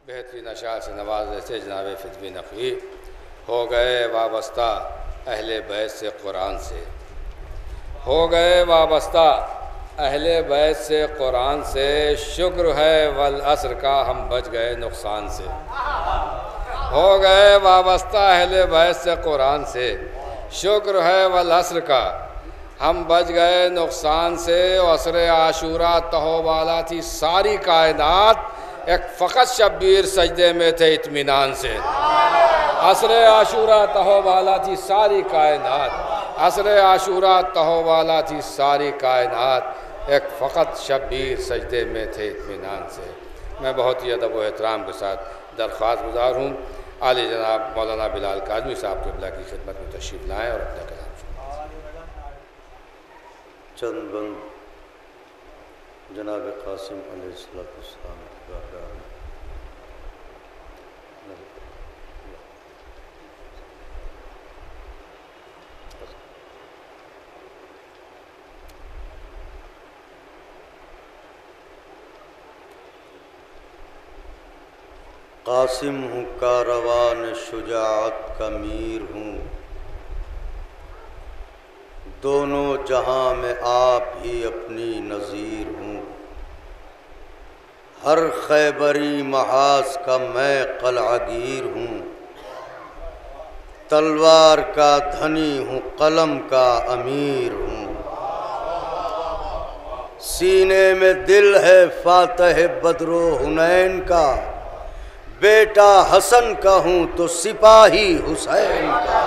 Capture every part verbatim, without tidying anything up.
बेहतरीन अशार से नवाज से जनाब फिदवी नकवी हो गए वाबस्ता अहले बैत से कुरान से, हो गए वाबस्ता अहले बैत से कुरान से, शुक्र है वल असर का हम बच गए नुकसान से। हो गए वाबस्ता अहले बैत से कुरान से, शुक्र है वल असर का हम बच गए नुकसान से। असर आशूरा तहो वाला थी सारी कायनात, एक फ़कत शब्बीर सजदे में थे इत्मीनान से। असर आशूरा तहो वाला थी सारी कायनात, असर आशूरा तहो वाला थी सारी कायनात, एक फ़कत शब्बीर सजदे में थे इत्मीनान से। मैं बहुत ही अदब व एहतराम के साथ दरख्वास्त गुजार हूँ आली जनाब मौलाना बिलाल काज़मी साहब क़िबला की खिदमत में तशरीफ़ लाएँ और अपना कलाम सुनाएँ। चंद बंद जनाब कासिम अलैहिस्सलाम कासिम हूँ कारवान शुजाअत का मीर हूँ, दोनों जहां में आप ही अपनी नज़ीर हूँ। हर खैबरी महाज का मैं क़लअगीर हूँ, तलवार का धनी हूँ कलम का अमीर हूँ। सीने में दिल है फातह बद्रो हुनैन का, बेटा हसन का हूँ तो सिपाही हुसैन का।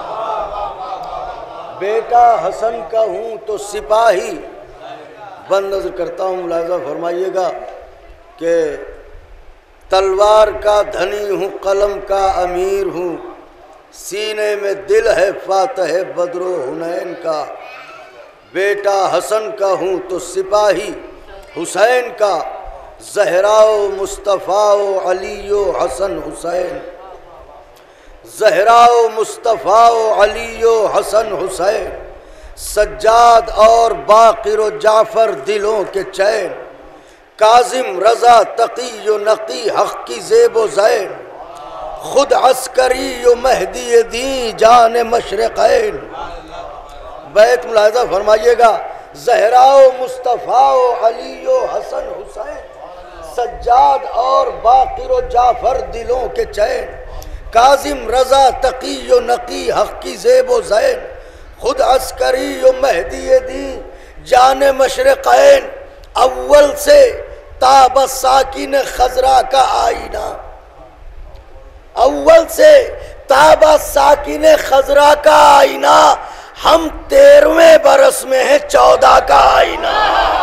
बेटा हसन का हूँ तो सिपाही, बंद नजर करता हूँ, मुलाज़ा फरमाइएगा कि तलवार का धनी हूँ कलम का अमीर हूँ। सीने में दिल है फातह बद्रो हुनैन का, बेटा हसन का हूँ तो सिपाही हुसैन का। ज़हराओ मुस्तफ़ाओ अलीयो हसन हुसैन, ज़हराओ मुस्तफ़ाओ अलीयो हसन हुसैन। सज्जाद और बाक़िर जाफ़र दिलों के चैन, काज़िम रज़ा तक़ी नक़ी हक़ की ज़ेबो ज़ैन। खुद अस्करी महदी दी जान मशरक़ैन। बैत मुलाहिज़ा फरमाइएगा, ज़हराओ मुस्तफ़ाओ अलीयो हसन हुसैन। सज्जाद और बाक़िर जाफ़र दिलों के चैन, काज़िम रज़ा तक़ी नक़ी हक़ की ज़ेबो ज़ैन। खुद अस्करी महदी दी जान मशरक़ैन। अव्वल से ताब साकिन खज़रा का आईना, अव्वल से ताब साकिन खज़रा का आईना। हम तेरहवें बरस में है चौदह का आईना,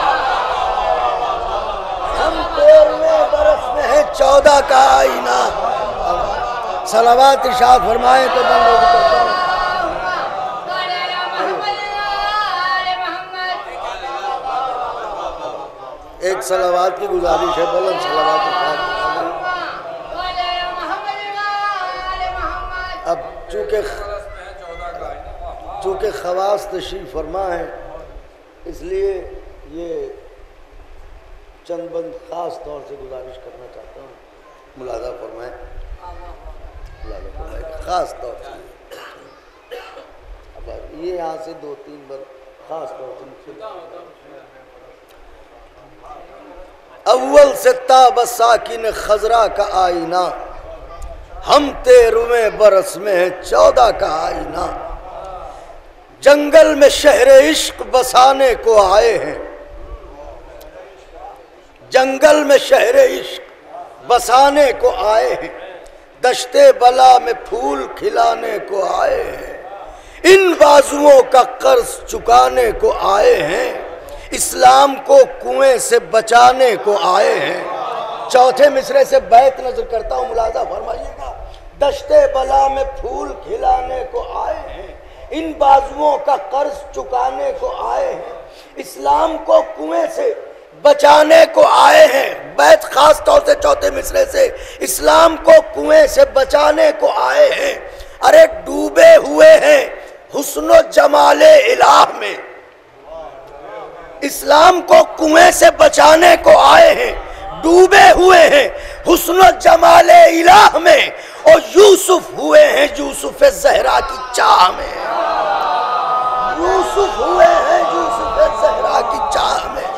हम तेरहवें बरस में है चौदह का आईना। सलावत इरशाद फरमाए तो बंद करता हूँ। एक सलावत की गुजारिश है, बुलंद सलावत। अब चूँकि चूँकि ख़वास तशरीफ़ फरमा है, इसलिए ये चंद बंद ख़ास तौर से गुजारिश करना चाहता हूँ, मुलाज़ा फरमाएँ, मुलाज़ा फरमाएँ ख़ास तौर से। अब ये यहाँ से दो तीन बार ख़ास तौर से। अव्वल से ताब साकिन खज़रा का आईना, हम तेरहवें बरस में है चौदह का आईना। जंगल में शहर इश्क बसाने को आए हैं, जंगल में शहर इश्क बसाने को आए हैं। दश्ते बला में फूल खिलाने को आए हैं। इन बाजुओं का कर्ज चुकाने को आए हैं। इस्लाम को कुएं से बचाने को आए हैं। चौथे मिसरे से बैत नजर करता हूँ, मुलाज़ा फरमाइएगा। दश्ते बला में फूल खिलाने को आए हैं, इन बाजुओं का कर्ज चुकाने को आए हैं। इस्लाम को कुएं से बचाने को आए हैं। बैत खास तौर से चौथे मिसरे से, इस्लाम को कुएं से बचाने को आए हैं। अरे डूबे हुए हैं हुस्नो जमाले इलाह में, इस्लाम को कुएं से बचाने को आए हैं। डूबे हुए हैं हुस्न जमाले इलाह में, और यूसुफ हुए हैं यूसुफ ज़हरा की चाह में। यूसुफ हुए हैं यूसुफ ज़हरा की चाह में।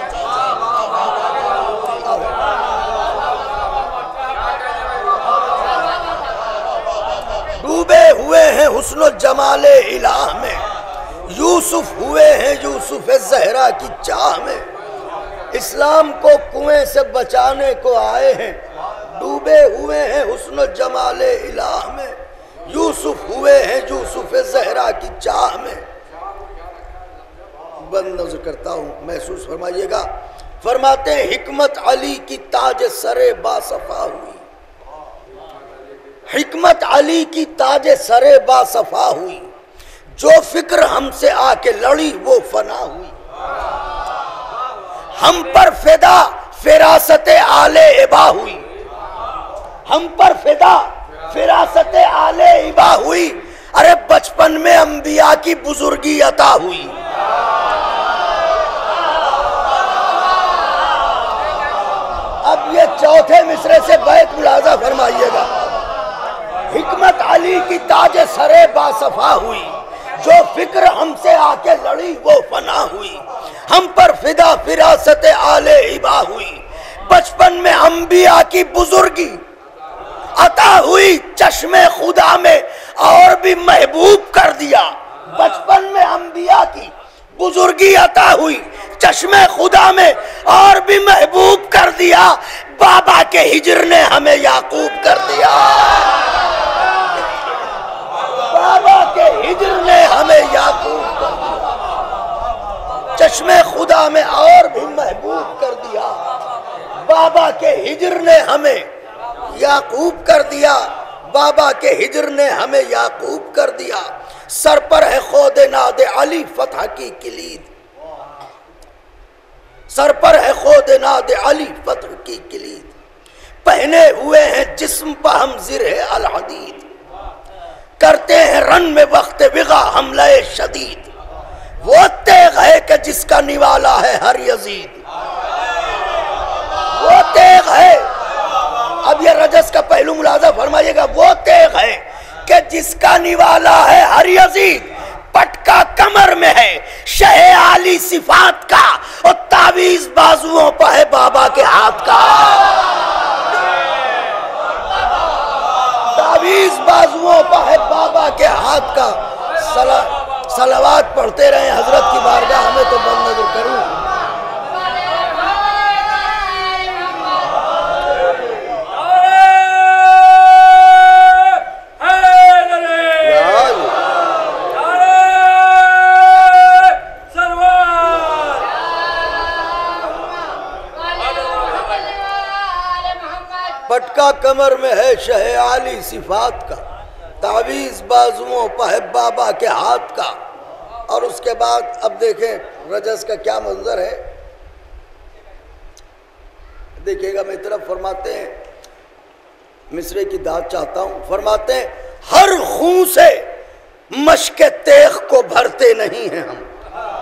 डूबे हुए हैं हुस्न जमाले इलाह में, यूसुफ हुए हैं यूसुफ ज़हरा की चाह में। इस्लाम को कुएं से बचाने को आए हैं, डूबे हुए हैं हुस्न जमाले इलाह में, यूसुफ हुए हैं यूसुफ ज़हरा की चाह में। बंद नज़र करता हूँ, महसूस फरमाइएगा। फरमाते हैं हिकमत अली की ताज सरे बासफा हुई, हिकमत अली की ताज सरे बासफा हुई, जो फिक्र हमसे आके लड़ी वो फना हुई। हम पर फिदा फिरासत आले इबा हुई, हम पर फिदा फिरासत आले इबा हुई। अरे बचपन में अंबिया की बुजुर्गी अता हुई। अब ये चौथे मिसरे से बैत मुलाजा फरमाइएगा। हिकमत अली की ताज सरे बासफा हुई, जो फिक्र हमसे आके लड़ी वो फना हुई। हम पर फिदा फिरासत आले इबा हुई, बचपन में अंबिया की बुजुर्गी अता हुई। चश्मे खुदा में और भी महबूब कर दिया, बचपन में अंबिया की बुजुर्गी अता हुई, चश्मे खुदा में और भी महबूब कर दिया। बाबा के हिजर ने हमें याकूब कर दिया, बाबा के हिजर ने हमें याकूब कर दिया। चश्मे खुदा में और भी महबूब कर दिया, बाबा के हिजर ने हमें याकूब कर दिया, बाबा के हिजर ने हमें याकूब कर दिया। सर पर है खोदे नादे अली फतह की किलीद, सर पर है खोदे नादे अली फतह की किलीद। पहने हुए हैं जिस्म पर हम ज़िरे अल हदीद, करते हैं रन में वक्त विगा हमले शदीद। वो तेग है कि जिसका निवाला है हर यजीद, वो तेग है। अब ये रजस का पहलू मुलाजा फरमाइएगा। वो तेग है कि जिसका निवाला है हर यजीद, पटका कमर में है शहे आली सिफात का, और तावीज बाजुओं पर है बाबा के हाथ का। तावीज बाजुओं पर है बाबा के हाथ का। सला सलावात पढ़ते रहे हजरत की बारगाह, हमें तो बंद नजर करूं। पटका कमर में है शहे आली सिफात का, तावीज बाजुओं पर है बाबा के हाथ का। और उसके बाद अब देखें रजस का क्या मंजर है, देखिएगा मेरी तरफ। फरमाते हैं, मिसरे की दाद चाहता हूं, फरमाते हैं हर खून से मशके तेख को भरते नहीं हैं हम,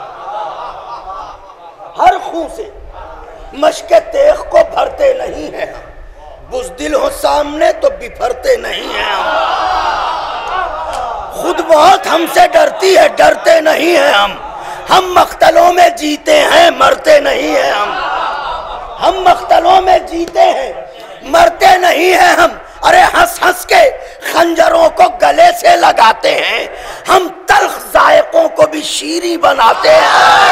हर खून से मशके तेख को भरते नहीं हैं हम। बुज़दिल हो सामने तो बिफरते नहीं हैं हम। खुद बहुत हमसे डरती है, डरते नहीं हैं हम। हम मख्तलों में जीते हैं, मरते नहीं हैं हम। हम मख्तलों में जीते हैं, मरते नहीं हैं हम। अरे हंस हंस के खंजरों को गले से लगाते हैं, हम तल्ख जायकों को भी शीरी बनाते हैं।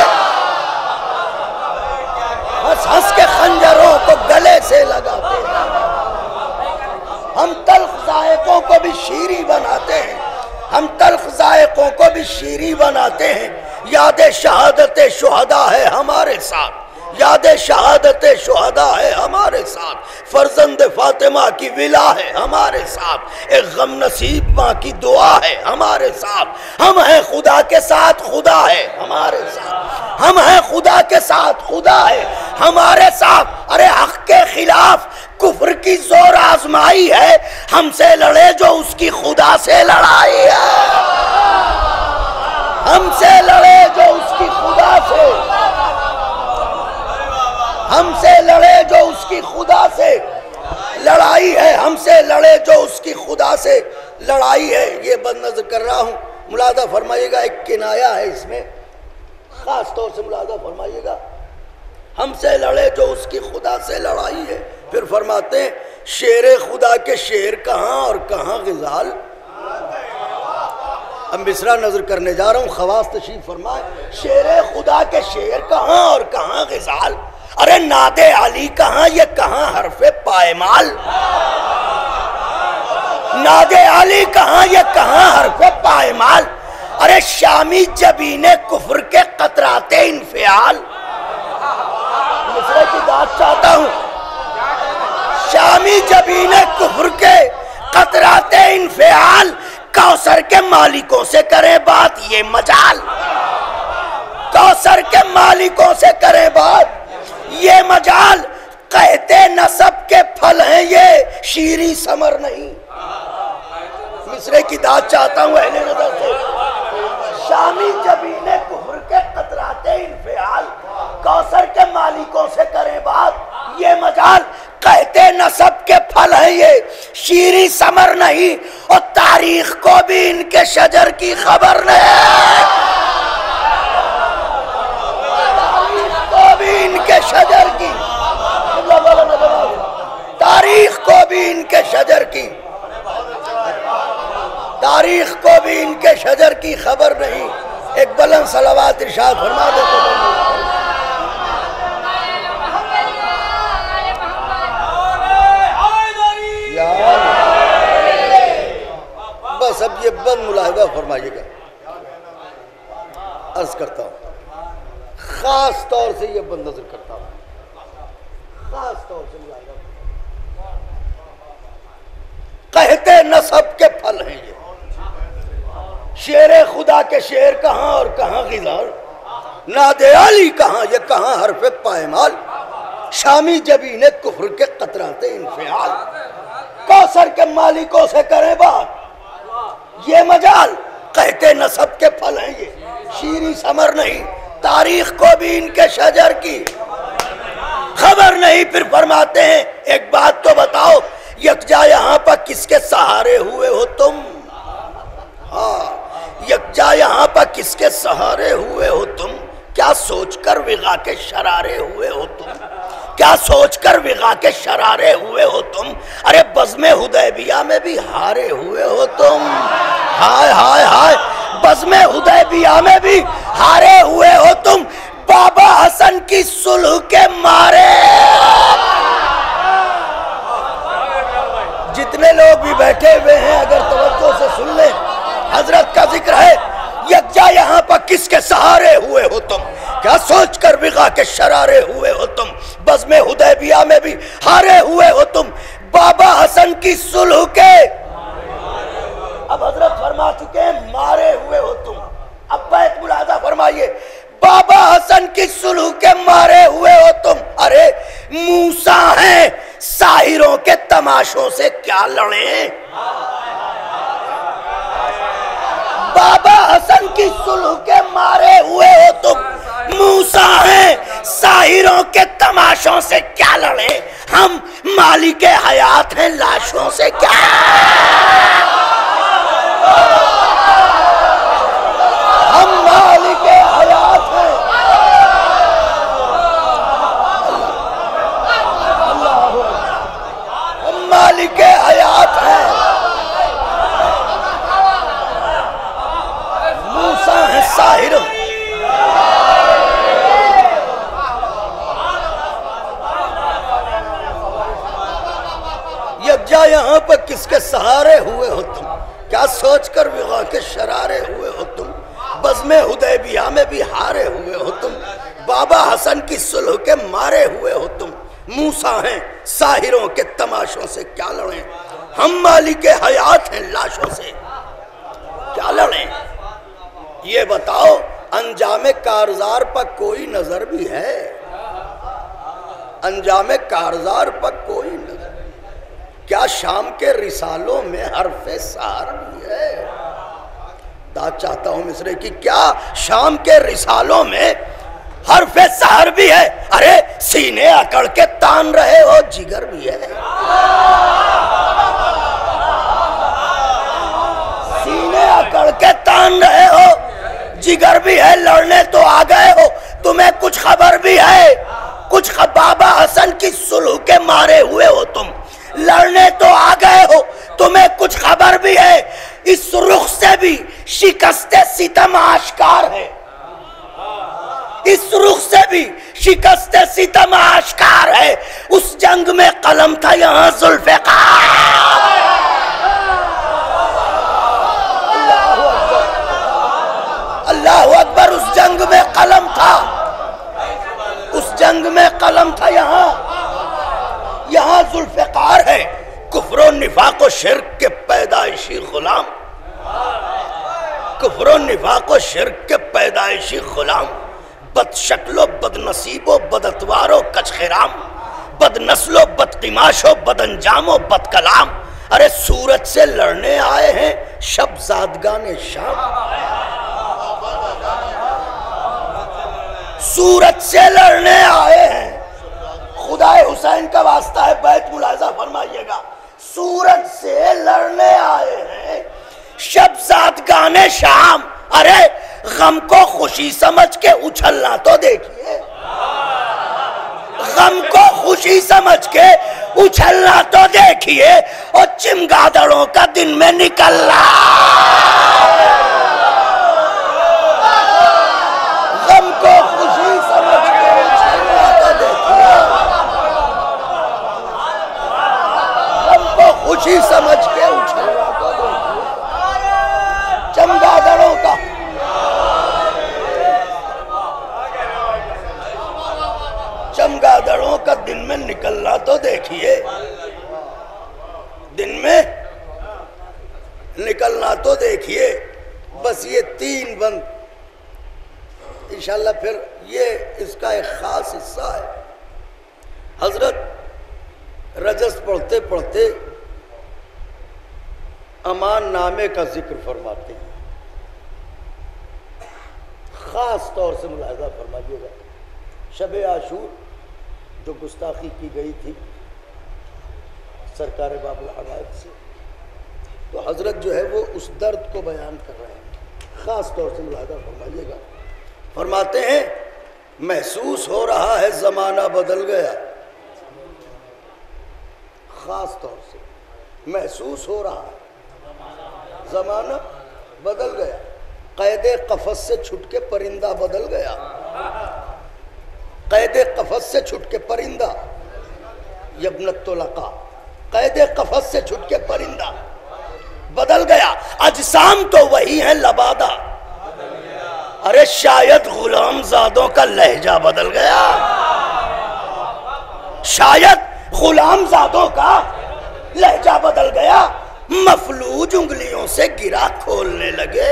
हंस हंस के खंजरों को गले से लगाते हैं, हम तल्ख जायकों को भी शीरी बनाते हैं, हम तल्ख जायकों को भी शीरी बनाते हैं। याद शहादत शुहदा है हमारे साथ, याद शहादत शुहदा है हमारे साथ। फर्जंद फातिमा की विला है हमारे साथ, एक गम नसीब माँ की दुआ है हमारे साथ। हम हैं खुदा के साथ, खुदा है हमारे साथ। हम हैं खुदा के साथ, खुदा है हमारे साथ। अरे हक के खिलाफ कुफ्र की जोर आजमाई है, हमसे लड़े जो उसकी खुदा से लड़ाई है। हमसे लड़े जो उसकी खुदा से, हमसे लड़े जो उसकी खुदा से लड़ाई है हमसे लड़े जो उसकी खुदा से लड़ाई है। ये बदनज़र कर रहा हूँ, मुलादा फरमाइएगा, एक किनाया है इसमें, खास तौर से मुलादा फरमाइएगा। हमसे लड़े जो उसकी खुदा से लड़ाई है। फिर फरमाते हैं शेर खुदा के शेर कहाँ और कहाँ गिजाल। अब मिसरा नजर करने जा रहा हूँ, खवास तशरीफ फरमाए। शेर खुदा के शेर कहाँ और कहाँ गिजाल। अरे नादे अली कहाँ, ये कहाँ हरफे पायमाल। नादे अली कहाँ, ये कहाँ हरफे पायमाल। अरे शामी जबीने कुफ्र के कतराते इनफियाल। मिसरे की बात चाहता हूँ। शामी जबीने कुफ्र के कतराते इनफियाल। कौसर के मालिकों से करे बात ये मजाल। कौसर के मालिकों से करे बात ये मजाल। कहते नसब के फल हैं ये, शीरी समर नहीं। मिसरे की दाद चाहता हूँ अहले नजर से। शामी जबीने कुफ्र के कतराते इनफियाल। कौसर के मालिकों से करे बात ये मजाल। कहते नसब के फल है ये, शीरी समर नहीं। और तारीख को भी इनके शजर की खबर नहीं। तारीख को भी इनके शजर की, तारीख को भी इनके शजर की, तारीख को भी इनके शजर की खबर नहीं। एक बुलंद सलावत इरशाद फरमा दे तो बस। अब ये बंद मुलाहिदा फरमाइएगा। अर्ज करता हूँ, खास तौर से ये बंद नजर करता हूँ, खास तौर से मुलाहिदा। कहते नसब के फल हैं ये, शेर खुदा के शेर कहाँ और कहाँ गिजार। नादे अली कहाँ, ये कहाँ हरफे पायमाल। शामी जबीने कुफ्र के कतराते इनफियाल। कौसर के मालिकों से करे बात ये मजाल। कहते नसब के फल हैं ये, शीरी समर नहीं। तारीख को भी इनके शजर की खबर नहीं। फिर फरमाते हैं एक बात तो बताओ, यकजा यहाँ पर किसके सहारे हुए हो तुम। हाँ, यकजा यहाँ पर किसके सहारे हुए हो तुम। क्या सोचकर विगा के शरारे हुए हो तुम। क्या सोचकर विगा के शरारे हुए हो तुम। अरे बज़्मे हुदैबिया में भी हारे हुए हो तुम। हाय हाय हाय, बज़्मे हुदैबिया में भी हारे हुए हो तुम। बाबा हसन की सुलह के मारे। जितने लोग भी बैठे हुए हैं अगर तवज्जो से सुन ले, हजरत का जिक्र है। यकजा यहाँ पर किसके सहारे हुए हो तुम। क्या सोचकर विगा के शरारे हुए हो तुम। बज़्मे हुदैबिया में भी हारे हुए हो तुम। बाबा हसन की सुलह के अब हजरत फरमा चुके हैं मारे हुए हो तुम। अब बैत मुलाजा फरमाइए, बाबा हसन की सुलह के मारे हुए हो तुम। अरे मूसा हैं, साहिरों के तमाशों से क्या लड़े। बाबा हसन की सुलह के मारे हुए हो तुम। मूसा हैं, साहिरों के तमाशों से क्या लड़े। हम मालिक हयात हैं, लाशों से क्या। हम मालिक हयात हैं। हम मालिक हयात हैं। मूसा है साहिर। यकजा यहाँ पर किसके सहारे हुए हो तुम। क्या सोचकर विगा के शरारे हुए हो तुम। बज़्मे हुदैबिया में भी हारे हुए हो तुम। बाबा हसन की सुलह के मारे हुए हो तुम। मूसा हैं, साहिरों के तमाशों से क्या लड़े। हम मालिक हयात हैं, लाशों से क्या लड़े। ये बताओ अंजामे कारजार पर कोई नजर भी है। अंजामे कारजार पर कोई नजर। क्या शाम के रिसालों में हरफे सार भी है। दाद चाहता हूं मिसरे की, क्या शाम के रिसालों में हरफे सहर भी है। अरे सीने अकड़ के तान रहे हो जिगर भी है। सीने अकड़ के तान रहे हो, जिगर भी है, लड़ने तो आ गए हो, तुम्हें कुछ खबर भी है, कुछ बाबा हसन की सुलह के मारे हुए हो तुम, लड़ने तो आ गए हो, तुम्हें कुछ खबर भी है, इस रुख से भी शिकस्ते सितम आश्कार है, इस रुख से भी शिकस्ते सितम आश्कार है। उस जंग में कलम था यहां जुल्फ़िकार। अल्लाहु अकबर। उस जंग में कलम था, उस जंग में कलम था, यहां यहां जुल्फ़िकार है। कुफ्र निफाक और शिर्क के पैदाइशी गुलाम, कुफ्र निफाक और शिर्क के पैदाइशी गुलाम, बदशक्लो बदनसीबो बदअतवारो कचखिराम, बदनस्लो बदकिमाशो बदअंजामो बदकलाम। अरे सूरज से लड़ने आए हैं शब्ज़ादगाने शाम, सूरज से लड़ने आए हैं, खुदाए हुसैन का वास्ता है, बैत मुलाजा फरमाइएगा, सूरज से लड़ने आए हैं शब्ज़ादगाने शाम। अरे गम को खुशी समझ के उछलना तो देखिए, गम को खुशी समझ के उछलना तो देखिए, और चिमगादड़ों का दिन में निकलना, गम को खुशी समझ के उछलना तो देखिए, गम को खुशी समझ के उछलना तो देखिए, चमगादड़ों का चमगादड़ों का दिन में निकलना तो देखिए, दिन में निकलना तो देखिए। बस ये तीन बंद इंशाल्लाह, फिर ये इसका एक खास हिस्सा है। हजरत रजस पढ़ते पढ़ते अमान नामे का जिक्र फरमाते हैं, खास तौर से मुलाहिजा फरमाइएगा। शब आशूर जो गुस्ताखी की गई थी सरकार बाबुल अनायत से, तो हजरत जो है वो उस दर्द को बयान कर रहे हैं, ख़ास तौर से मुलाहिजा फरमाइएगा। फरमाते हैं महसूस हो रहा है ज़माना बदल गया, ख़ास तौर से महसूस हो रहा है ज़माना बदल गया, क़ैदे क़फ़स से छुट के परिंदा बदल गया, क़ैदे क़फ़स से छुट के परिंदा, यब्नत तुलक़ा, क़ैदे क़फ़स से छुट के परिंदा बदल गया, अजसाम तो वही है लबादा। अरे शायद गुलाम ज़ादों का लहजा बदल गया, शायद गुलाम ज़ादों का लहजा बदल गया, मफलूज उंगलियों से गिरा खोलने लगे,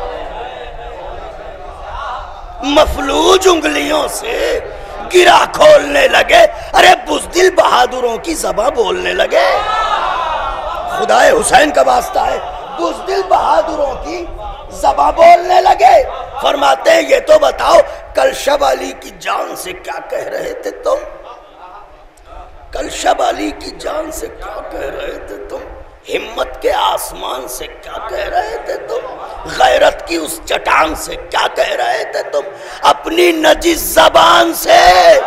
मफलूज उंगलियों से गिरा खोलने लगे। अरे बुज़दिल बहादुरों की ज़बां बोलने लगे, खुदाए हुसैन का वास्ता है, बुज़दिल बहादुरों की ज़बां बोलने लगे। फरमाते हैं ये तो बताओ कल शब अली की जान से क्या कह रहे थे तुम, कल शब अली की जान से क्या कह रहे थे तुम, हिम्मत के आसमान से क्या कह रहे थे तुम, गैरत की उस चट्टान से क्या कह रहे थे तुम, अपनी नजिस ज़बान से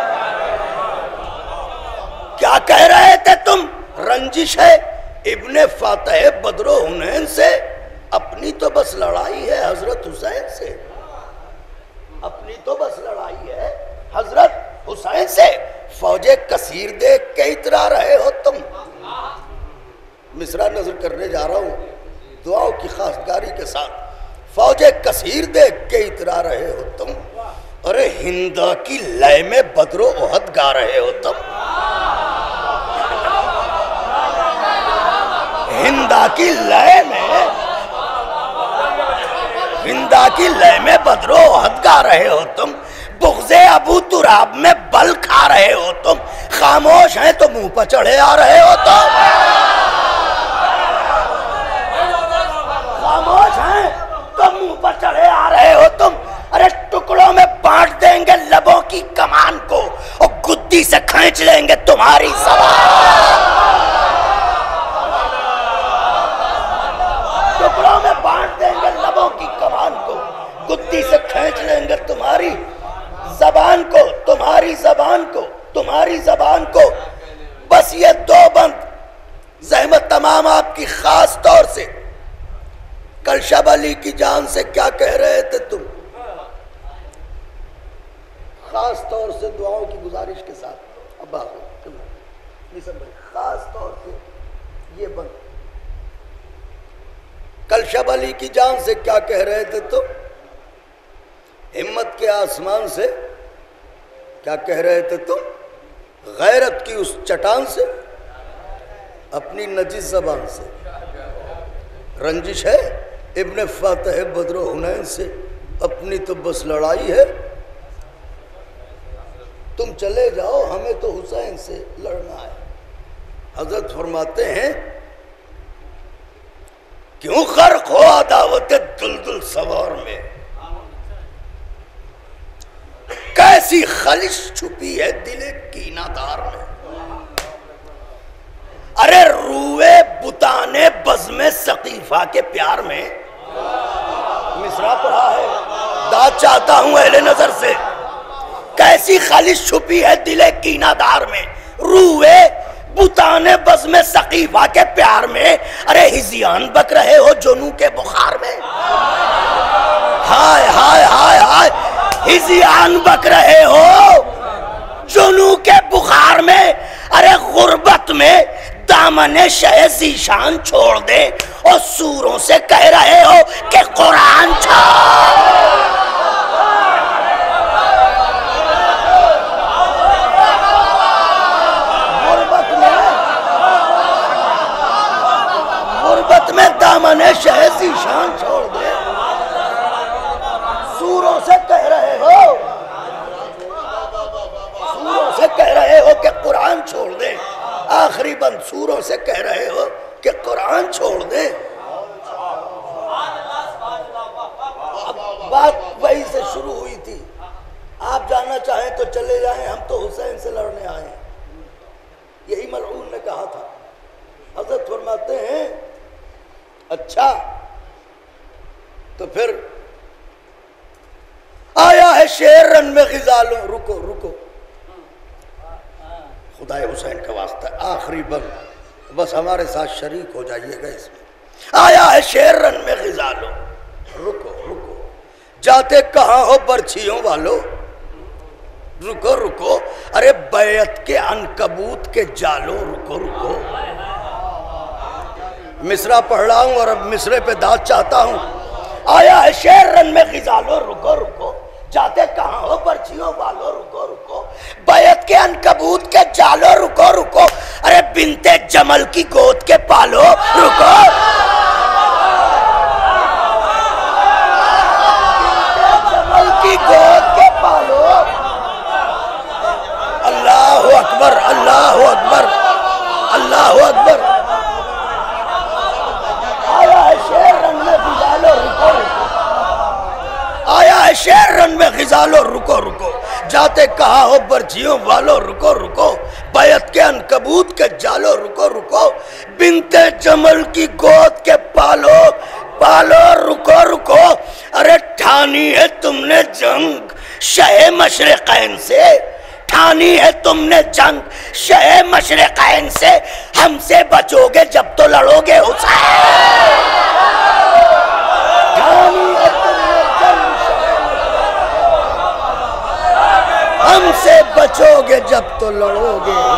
क्या कह रहे थे तुम। रंजिश है इब्ने फातह बदरो हुनैन से, अपनी तो बस लड़ाई है हजरत हुसैन से, अपनी तो बस लड़ाई है हजरत हुसैन से। फौजे कसीर देख के इतरा रहे हो तुम, मिसरा नजर करने जा रहा हूं दुआओं की खासगारी के साथ, फौजे कसीर देख के इतरा रहे हो तुम, अरे हिंदा की लय में बदरो ओहद गा रहे हो तुम, हिंदा की लय में, हिंदा की लय में बदरो ओहद गा रहे हो तुम, बुग़्ज़े अबू तुराब में बल खा रहे हो तुम, खामोश हैं तो मुंह पर चढ़े आ रहे हो तुम, खामोश हैं तो मुंह पर चढ़े आ रहे हो तुम। अरे टुकड़ों में बांट देंगे लबों की कमान को और गुद्दी से खींच लेंगे तुम्हारी ज़बान, जहमत तमाम आपकी। खास तौर से कलशब अली की जान से क्या कह रहे थे तुम? खास तौर से दुआओं की गुजारिश के साथ अब खास तौर से ये बंद। कलशब अली की जान से क्या कह रहे थे तुम? हिम्मत के आसमान से क्या कह रहे थे तुम? गैरत की उस चट्टान से, अपनी नजीस जबान से। रंजिश है इब्ने फातह बद्र हुनैन से, अपनी तो बस लड़ाई है। तुम चले जाओ, हमें तो हुसैन से लड़ना है। हजरत फरमाते हैं क्यों गर्क हो अदावत दुलदुल सवार में, कैसी खलिश छुपी है दिले कीनादार में। अरे रूए बुताने बज़्मे सकीफा के प्यार में, मिसरा पढ़ा है, दाद चाहता हूं अहले नजर से। कैसी खलिश छुपी है दिले कीनादार में, रूए बुताने बज़्मे सकीफा के प्यार में। अरे हिजियान बक रहे हो जुनू के बुखार में। हाय हाय हाय हाय, हिजियान बक रहे हो जुनू के बुखार में। अरे गुर्बत में दामने शह ज़ीशान छोड़ दे, और सूरों से कह रहे हो कि कुरान छोड़। गुर्बत में दामने शह ज़ीशान छोड़ दे, सूरों से कह रहे हो, सूरों से कह रहे हो कि कुरान छोड़ दे। आखिरी बंद, सूरों से कह रहे हो कि कुरान छोड़ दे। बात वही से शुरू हुई थी। आप जाना चाहें तो चले जाएं, हम तो हुसैन से लड़ने आए हैं, यही मलऊन ने कहा था। हजरत फरमाते हैं अच्छा तो फिर आया है शेर रन में गिजालो। रुको रुको, खुदाए हुसैन का वास्ता, आखिरी बंद, बस हमारे साथ शरीक हो जाइएगा इसमें। आया है शेर रन में गिजालो, रुको रुको, जाते कहाँ हो बर्छियों वालो। रुको रुको, अरे बैत के अनकबूत के जालो। रुको रुको, मिसरा पढ़ रहा हूं और अब मिसरे पे दाद चाहता हूं। आया है शेर रन में गिजालो, रुको रुको, जाते कहाँ हो बर्छियों वालो। रुको रुको, बैत के अनकबूत के जालो। रुको रुको, अरे बिनते जमल की गोद के पालो। रुको, जमल की गोद के पालो। अल्लाह अकबर, अल्लाह अकबर, अल्लाह अकबर। आया है शेर रन में गिजालो, रुको रुको, आया है शेर रन में गिजालो। रुको रुको, जाते कहाँ हो बर्छियों वालो। रुको रुको, बैत के अनकबूत के जालो। रुको रुको, बिनते जमल की गोद के पालो पालो। रुको रुको, अरे ठानी है तुमने जंग शहे मशरिक़ैन से, ठानी है तुमने जंग शहे मशरिक़ैन से। हमसे बचोगे जब तो लड़ोगे हुसैन। ठानी है तुमने जंग शहे मशरिक़ैन, हमसे बचोगे जब तो लड़ोगे।